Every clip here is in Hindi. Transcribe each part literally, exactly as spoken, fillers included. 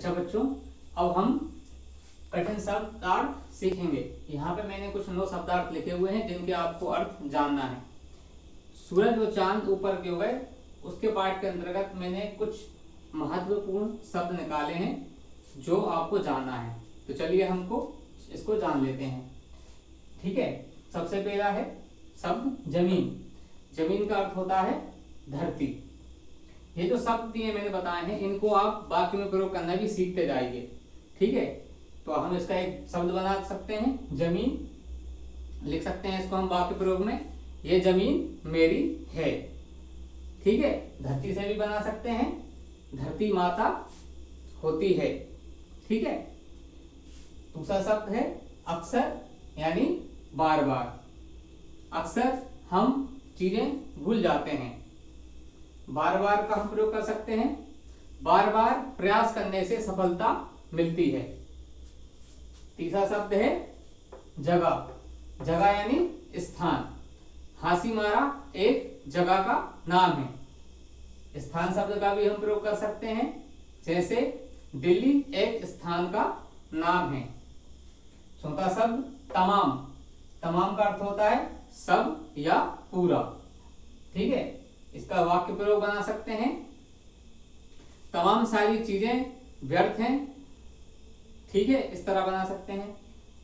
अच्छा बच्चों, अब हम कठिन शब्दार्थ सीखेंगे। यहाँ पे मैंने कुछ नौ शब्दार्थ लिखे हुए हैं जिनके आपको अर्थ जानना है। सूरज और चांद ऊपर क्यों गए, उसके पाठ के अंतर्गत मैंने कुछ महत्वपूर्ण शब्द निकाले हैं जो आपको जानना है। तो चलिए हमको इसको जान लेते हैं। ठीक है, सबसे पहला है शब्द जमीन। जमीन का अर्थ होता है धरती। ये जो शब्द दिए मैंने बताए हैं, इनको आप वाक्य में प्रयोग करना भी सीखते जाइए। ठीक है, तो हम इसका एक शब्द बना सकते हैं, जमीन लिख सकते हैं इसको हम वाक्य प्रयोग में, ये जमीन मेरी है। ठीक है, धरती से भी बना सकते हैं, धरती माता होती है। ठीक है, दूसरा शब्द है अक्सर, यानी बार बार। अक्सर हम चीजें भूल जाते हैं, बार बार का हम प्रयोग कर सकते हैं, बार बार प्रयास करने से सफलता मिलती है। तीसरा शब्द है जगह। जगह यानी स्थान। हासी मारा एक जगह का नाम है। स्थान शब्द का भी हम प्रयोग कर सकते हैं, जैसे दिल्ली एक स्थान का नाम है। चौथा शब्द तमाम। तमाम का अर्थ होता है सब या पूरा। ठीक है, इसका वाक्य प्रयोग बना सकते हैं, तमाम सारी चीजें व्यर्थ हैं। ठीक है, इस तरह बना सकते हैं।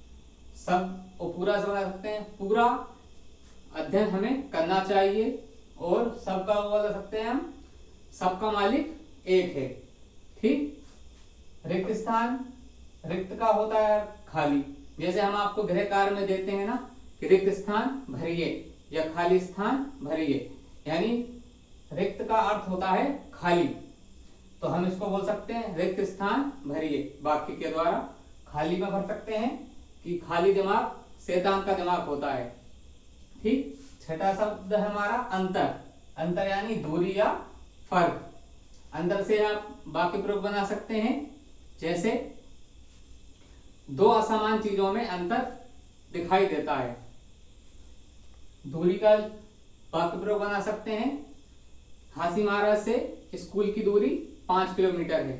सब और पूरा से बना सकते हैं, पूरा अध्ययन हमें करना चाहिए। और सबका वो बता सकते हैं हम, सबका मालिक एक है। ठीक, रिक्त स्थान, रिक्त का होता है खाली। जैसे हम आपको गृह कार्य में देते हैं ना कि रिक्त स्थान भरिए या खाली स्थान भरिए, यानी रिक्त का अर्थ होता है खाली। तो हम इसको बोल सकते हैं रिक्त स्थान भरिए वाक्य के द्वारा। खाली में भर सकते हैं कि खाली दिमाग शैतान का दिमाग होता है। ठीक, छठा शब्द है हमारा अंतर। अंतर यानी दूरी या फर्क। अंतर से आप वाक्य प्रयोग बना सकते हैं, जैसे दो असमान चीजों में अंतर दिखाई देता है। दूरी का वाक्य प्रयोग बना सकते हैं, हासी महाराज से स्कूल की दूरी पांच किलोमीटर है।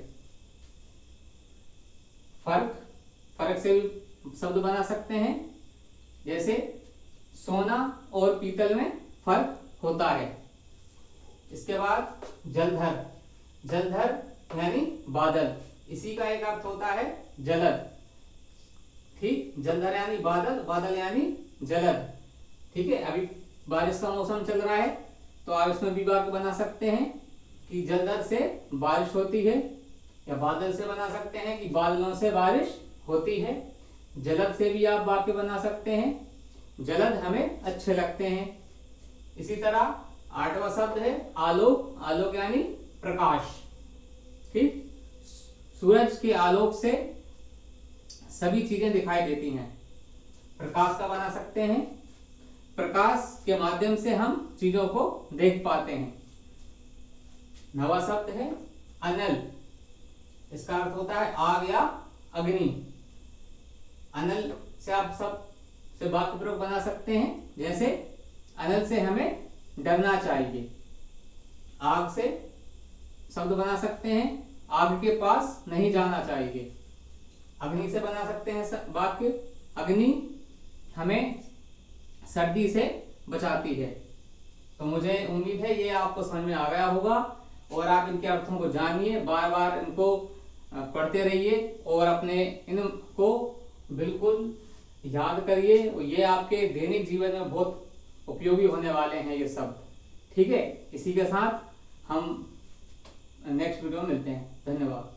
फर्क, फर्क से भी शब्द बना सकते हैं, जैसे सोना और पीतल में फर्क होता है। इसके बाद जलधर। जलधर यानी बादल, इसी का एक अर्थ होता है जलद। ठीक, जलधर यानी बादल, बादल यानी जलद। ठीक है, अभी बारिश का मौसम चल रहा है तो आप इसमें भी वाक्य बना सकते हैं कि जलधर से बारिश होती है, या बादल से बना सकते हैं कि बादलों से बारिश होती है। जलद से भी आप वाक्य बना सकते हैं, जलद हमें अच्छे लगते हैं। इसी तरह आठवां शब्द है आलोक। आलोक यानी प्रकाश। ठीक, सूरज के आलोक से सभी चीजें दिखाई देती हैं। प्रकाश का बना सकते हैं, प्रकाश के माध्यम से हम चीजों को देख पाते हैं। नवा शब्द है अनल। इसका अर्थ होता है आग या अग्नि। अनल से आप सब से वाक्य प्रयोग बना सकते हैं, जैसे अनल से हमें डरना चाहिए। आग से शब्द बना सकते हैं, आग के पास नहीं जाना चाहिए। अग्नि से बना सकते हैं वाक्य, अग्नि हमें सर्दी से बचाती है। तो मुझे उम्मीद है ये आपको समझ में आ गया होगा और आप इनके अर्थों को जानिए, बार बार इनको पढ़ते रहिए और अपने इनको बिल्कुल याद करिए। और ये आपके दैनिक जीवन में बहुत उपयोगी होने वाले हैं ये शब्द। ठीक है, इसी के साथ हम नेक्स्ट वीडियो में मिलते हैं। धन्यवाद।